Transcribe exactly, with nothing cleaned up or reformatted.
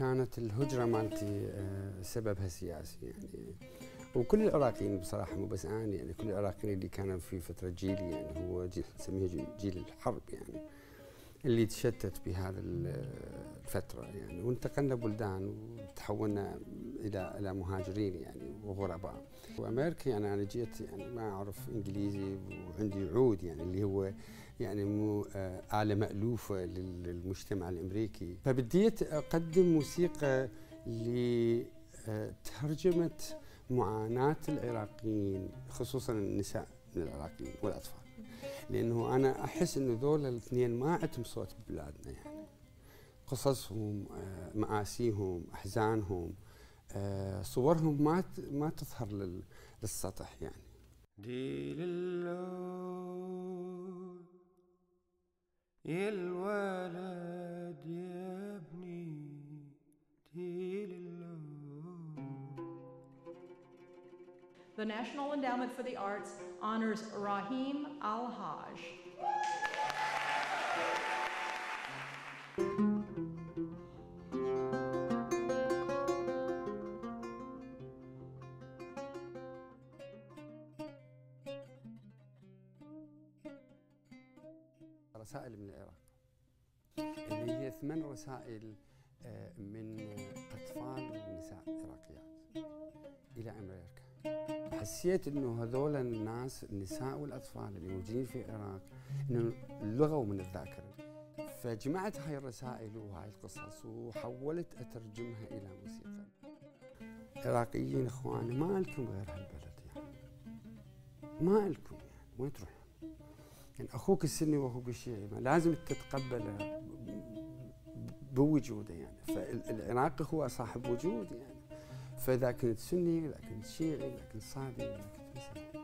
كانت الهجرة مالتي آه، سببها سياسي يعني، وكل العراقيين بصراحة مو بس أنا يعني، كل العراقيين اللي كانوا في فترة جيلي يعني، هو جيل نسميه جيل الحرب يعني، اللي تشتت بهذا الفترة يعني، وانتقلنا بلدان وتحولنا إلى إلى مهاجرين يعني وغرباء. وأمريكا يعني أنا جيت يعني ما أعرف إنجليزي وعندي عود يعني اللي هو يعني مو آلة مألوفة للمجتمع الأمريكي، فبديت أقدم موسيقى لترجمة معاناة العراقيين خصوصا النساء من العراقيين والأطفال، لأنه أنا أحس إنه ذول الاثنين ما عندهم صوت ببلادنا يعني، قصصهم مآسيهم أحزانهم صورهم ما ما تظهر للسطح يعني. دي لله يا الولد يا ابني دي لله. The National Endowment for the Arts honors Rahim Al-Haj. رسائل من العراق اللي هي ثمان رسائل من أطفال ونساء عراقيات إلى أمريكا. حسيت إنه هذول الناس النساء والأطفال اللي موجودين في العراق إنه لغوا من الذاكرة، فجمعت هاي الرسائل وهاي القصص وحولت أترجمها إلى موسيقى. عراقيين إخواني ما لكم غير هالبلد يعني، ما لكم يعني وين تروحون؟ يعني أخوك السني وأخوك الشيعي ما لازم تتقبله بوجوده يعني، فالعراقي هو صاحب وجود يعني، فإذا كنت سني إذا كنت شيعي إذا كنت صابي إذا كنت مسلم